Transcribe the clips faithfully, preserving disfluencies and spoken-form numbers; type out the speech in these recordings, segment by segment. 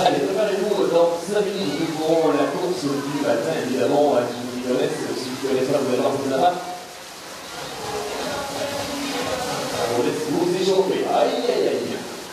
Allez, préparez-vous dans cinq minutes, nous ferons la course du matin, évidemment, à qui vous connaissent, si vous connaissez pas, vous allez voir ce là-bas. On laisse vous échauffer. Aïe, aïe, aïe.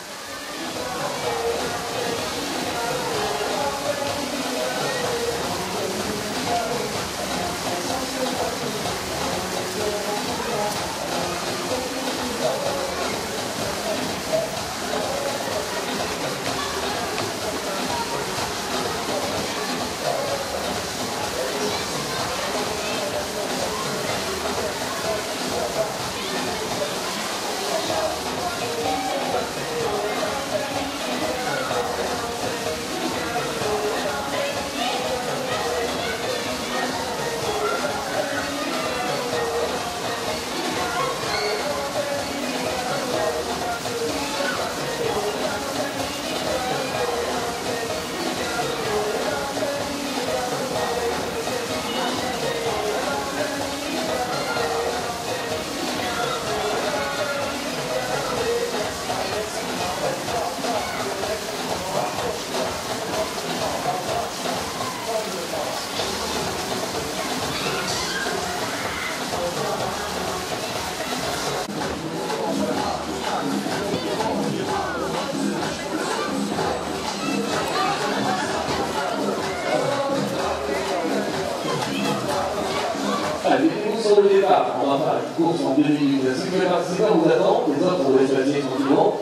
Allez, mettez-vous sur le départ. On va faire une course en deux minutes. Ceux qui veulent participer, on vous attend. Les autres, on vous laisse passer tranquillement.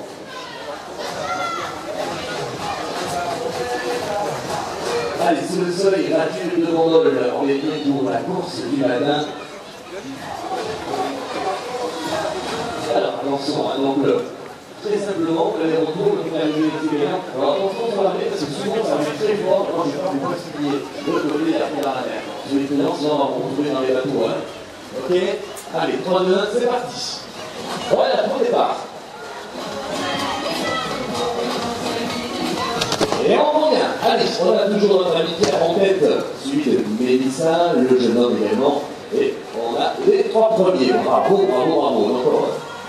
Allez, sous le soleil gratuit de Bandol, on est bien pour la course du matin. Alors, attention, hein, donc, très simplement, vous allez retrouver le arriver tibéien. Alors, attention sur l'arrêt, parce que souvent, ça arrive très fort. Moi, je vais pas expliquer. De l'autre côté, il y a la mer. Je vais tenir, sinon, on va vous retrouver dans les bateaux. Hein. Ok? Allez, trois, deux, un, c'est parti. Voilà, pour le départ. Et on revient. Allez, on a toujours notre ami Pierre en tête, suivi de Mélissa, le jeune homme également. Et on a les trois premiers. Bravo, bravo, bravo. Encore.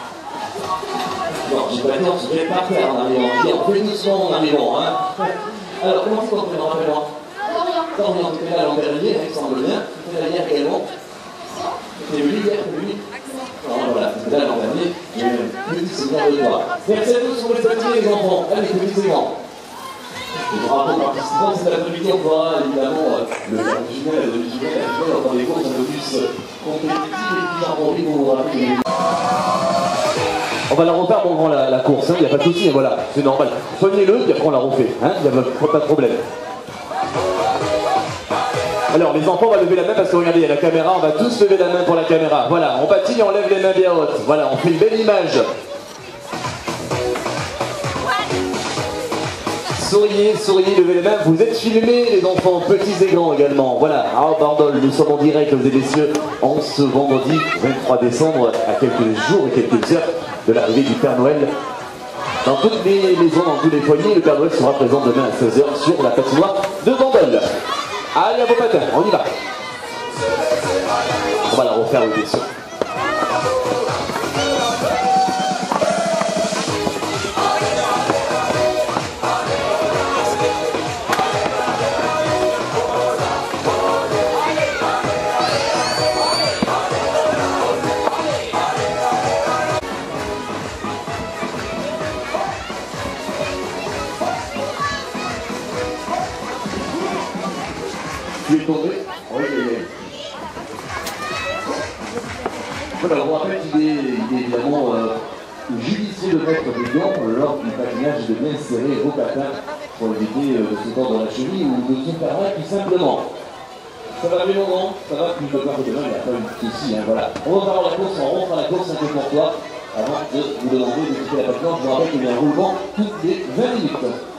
Non, j'ai pas dit, on se fait par terre en arrivant. On fait doucement en arrivant. Hein. Alors, comment c'est qu'on fait, rappelle-moi? Dorian, tu fais là l'an dernier, il semble bien. Tu fais la hier également. Tu fais lui hier, lui. Non, voilà, tu fais là l'an dernier. J'ai un petit souvenir de toi. Merci à tous pour les petits les enfants. Allez, petits et grands. Et bravo participants, cet après-midi, on fera évidemment le jumel, le jumel, dans des courses un peu plus compétitives et puis j'ai envie qu'on vous rappelle. On va la refaire, mon grand, la, la course, il hein, n'y a pas de souci, voilà, c'est normal. Soignez-le, puis après on la refait, il hein, n'y a pas de problème. Alors, les enfants, on va lever la main parce que regardez, il y a la caméra, on va tous lever la main pour la caméra. Voilà, on patine et on lève les mains bien hautes. Voilà, on fait une belle image. Souriez, souriez, levez les mains. Vous êtes filmés, les enfants, petits et grands également. Voilà, à Bandol, nous sommes en direct, mesdames et messieurs, en ce vendredi vingt-trois décembre, à quelques jours et quelques heures de l'arrivée du Père Noël. Dans toutes les maisons, dans tous les foyers, le Père Noël sera présent demain à seize heures sur la patinoire de Bandol. Allez, à vos patins, on y va. On va la refaire, oui, bien sûr. Tu es tombé? Oui, oui, oui. Voilà, on rappelle qu'il est, il est évidemment euh, judicieux de mettre des gants lors du patinage de bien serrer vos patins pour éviter euh, de se tordre la cheville ou de se faire mal tout simplement. Ça va aller, mon grand? Ça va? Tu peux pas que demain, il n'y a pas eu de souci, hein, voilà. On va faire la course, on rentre à la course un peu pour toi avant de vous demander de quitter la patinoire. Je vous rappelle qu'il y a un roulement toutes les vingt minutes.